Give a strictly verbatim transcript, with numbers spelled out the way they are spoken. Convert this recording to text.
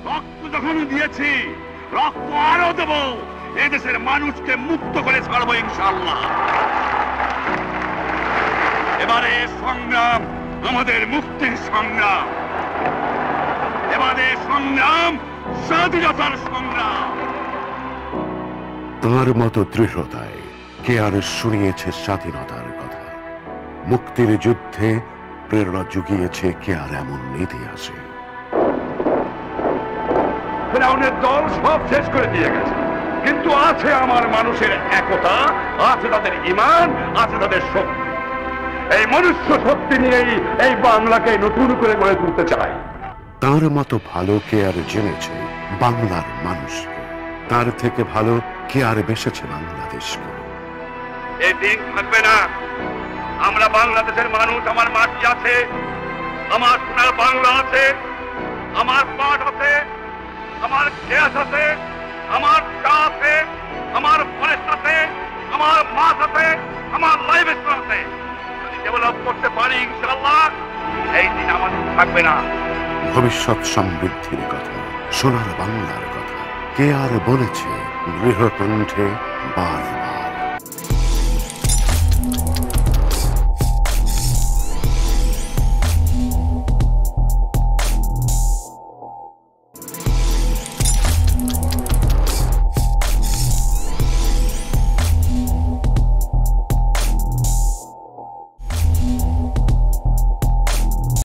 রক্ত যখন দিয়েছি, রক্ত আরো দেব। এদেশের মানুষকে মুক্ত করে ছাড়বো ইনশাআল্লাহ। এবারে সংগ্রাম আমাদের মুক্তির সংগ্রাম, এবারে সংগ্রাম স্বাধীনতার সংগ্রাম। তাঁর মতো দৃঢ়তায় কে আর শুনিয়েছে স্বাধীনতার কথা। মুক্তির যুদ্ধে প্রেরণা জুগিয়েছে কে আর এমন ইতিহাসে। ফেরাউনের দল সব শেষ করে দিয়ে গেছে, কিন্তু আছে আমার মানুষের একতা, আছে তাদের ঈমান, আছে তাদের শক্তি। এই মনুষ্য শক্তি নিয়েই এই বাংলাকে নতুন করে গড়ে তুলতে চাই। তার মতো ভালো কে আর জেনেছে বাংলার মানুষকে, তার থেকে ভালো কে আর বেসেছে বাংলাদেশকে। এই দিন থাকবে না। আমরা বাংলাদেশের মানুষ, আমার মাটি আছে, আমার সোনার বাংলা আছে, আমার পাট আছে, আমার গ্যাস আছে, আমার চা আছে, আমার ফরেস্ট আছে, আমার মাছ আছে, আমার লাইভ স্টোর আছে। যদি ডেভেলপ করতে পারি ইনশাআল্লাহ, এই দিন আমাদের থাকবে না। ভবিষ্যৎ সমৃদ্ধির কথা, সোনার বাংলার কথা কে আর বলেছে দৃঢ় কণ্ঠে বারবার।